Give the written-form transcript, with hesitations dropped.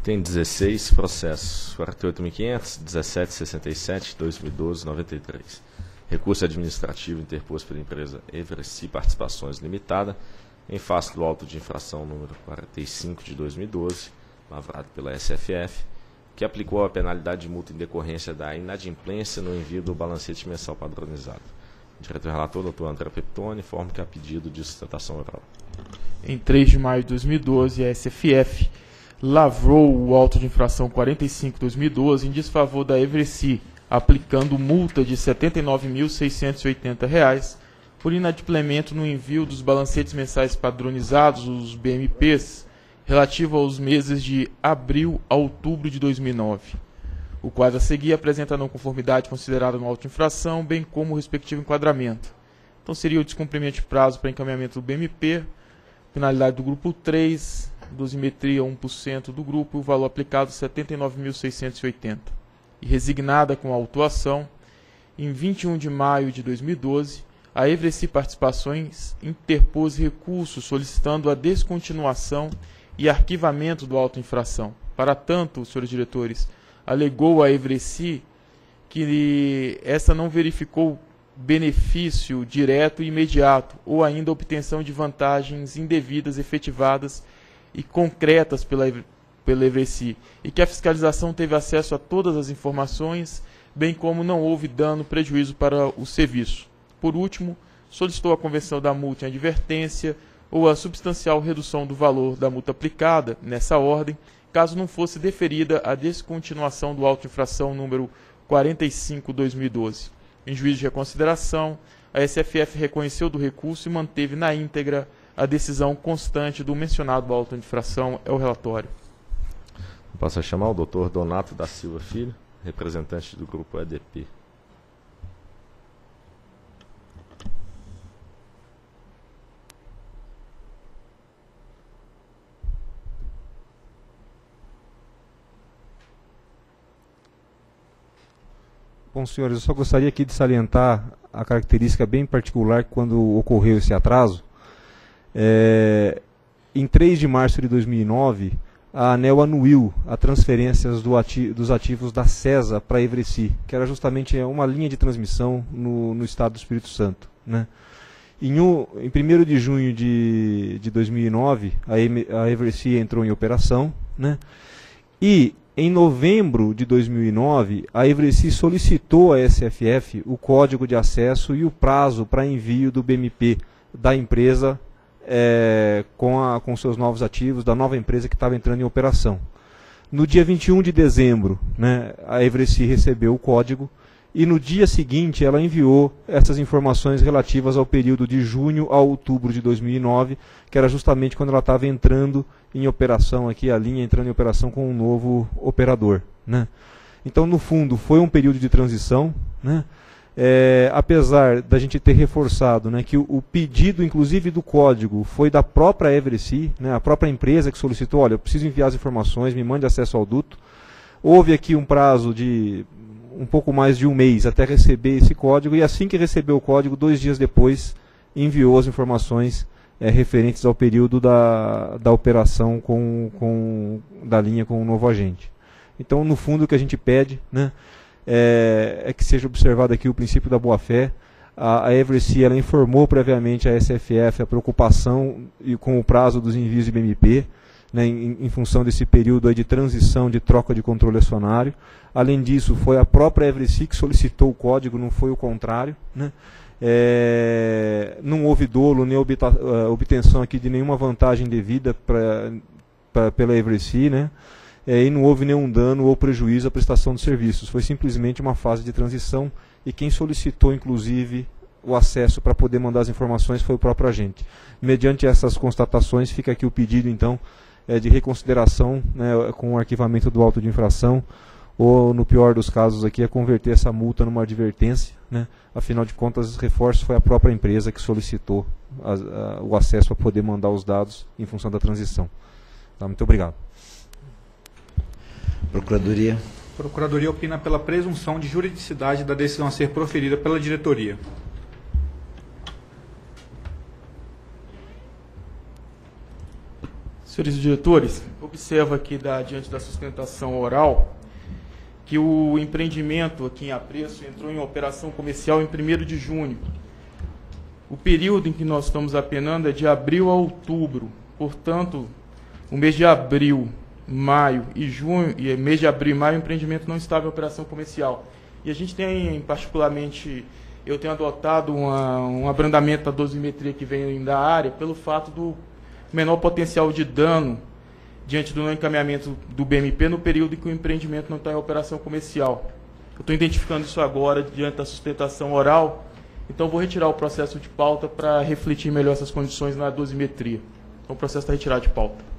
Tem 16 processos, 48.500, 1767, 2012, 93. Recurso administrativo interposto pela empresa Eversi Participações Limitada, em face do auto de infração número 45 de 2012, lavrado pela SFF, que aplicou a penalidade de multa em decorrência da inadimplência no envio do balancete mensal padronizado. Diretor relator, doutor André Peptoni, informa que há pedido de sustentação oral. Em 3 de maio de 2012, a SFF lavrou o auto de infração 45/2012 em desfavor da Eversi, aplicando multa de R$ 79.680 por inadimplemento no envio dos balancetes mensais padronizados, os BMPs, relativo aos meses de abril a outubro de 2009. O quadro a seguir apresenta a não conformidade considerada no auto de infração, bem como o respectivo enquadramento. Então seria o descumprimento de prazo para encaminhamento do BMP, penalidade do grupo 3, dosimetria 1% do grupo e o valor aplicado R$ 79.680. E resignada com a autuação, em 21 de maio de 2012, a Eversi Participações interpôs recurso solicitando a descontinuação e arquivamento do auto de infração. Para tanto, senhores diretores, alegou a Eversi que esta não verificou benefício direto e imediato ou ainda obtenção de vantagens indevidas efetivadas e concretas pela Eversi, e que a fiscalização teve acesso a todas as informações, bem como não houve dano, prejuízo para o serviço. Por último, solicitou a conversão da multa em advertência ou a substancial redução do valor da multa aplicada, nessa ordem, caso não fosse deferida a descontinuação do auto de infração número 45/2012. Em juízo de reconsideração, a SFF reconheceu do recurso e manteve na íntegra a decisão constante do mencionado auto de infração. É o relatório. Passo a chamar o doutor Donato da Silva Filho, representante do grupo EDP. Bom, senhores, eu só gostaria aqui de salientar a característica bem particular quando ocorreu esse atraso. Em 3 de março de 2009, a ANEEL anuiu as transferências dos ativos da CESA para a Eversi, que era justamente uma linha de transmissão no estado do Espírito Santo, né? Em 1º de junho de 2009, a Eversi entrou em operação, né? E em novembro de 2009, a Eversi solicitou à SFF o código de acesso e o prazo para envio do BMP da empresa com seus novos ativos, da nova empresa que estava entrando em operação. No dia 21 de dezembro, né, a Eversi recebeu o código e no dia seguinte ela enviou essas informações relativas ao período de junho a outubro de 2009, que era justamente quando ela estava entrando em operação, aqui a linha entrando em operação com um novo operador, né? Então, no fundo, foi um período de transição, né? Apesar da gente ter reforçado, né, que o pedido, inclusive do código, foi da própria Eversi, né, a própria empresa que solicitou, olha, eu preciso enviar as informações, me mande acesso ao duto. Houve aqui um prazo de um pouco mais de um mês até receber esse código, e assim que recebeu o código, 2 dias depois, enviou as informações referentes ao período da operação da linha com o novo agente. Então, no fundo, o que a gente pede, né, é que seja observado aqui o princípio da boa-fé. A Eversi ela informou previamente a SFF a preocupação com o prazo dos envios de BMP, né, em função desse período aí de transição, de troca de controle acionário. Além disso, foi a própria Eversi que solicitou o código, não foi o contrário, né? Não houve dolo nem obtenção aqui de nenhuma vantagem devida pela Eversi, né? E não houve nenhum dano ou prejuízo à prestação de serviços. Foi simplesmente uma fase de transição e quem solicitou, inclusive, o acesso para poder mandar as informações foi o próprio agente. Mediante essas constatações, fica aqui o pedido, então, de reconsideração, né, com o arquivamento do auto de infração, ou, no pior dos casos, aqui, converter essa multa numa advertência, né? Afinal de contas, reforço, foi a própria empresa que solicitou o acesso para poder mandar os dados em função da transição. Tá, muito obrigado. Procuradoria. Procuradoria opina pela presunção de juridicidade da decisão a ser proferida pela diretoria. Senhores diretores, observa aqui diante da sustentação oral que o empreendimento aqui em Apreço entrou em operação comercial em 1º de junho. O período em que nós estamos apenando é de abril a outubro. Portanto, o mês de abril, maio e junho, e mês de abril e maio, o empreendimento não estava em operação comercial. E a gente tem, particularmente, eu tenho adotado um abrandamento da dosimetria que vem da área pelo fato do menor potencial de dano diante do não encaminhamento do BMP no período em que o empreendimento não está em operação comercial. Eu estou identificando isso agora diante da sustentação oral, então vou retirar o processo de pauta para refletir melhor essas condições na dosimetria. Então o processo está retirado de pauta.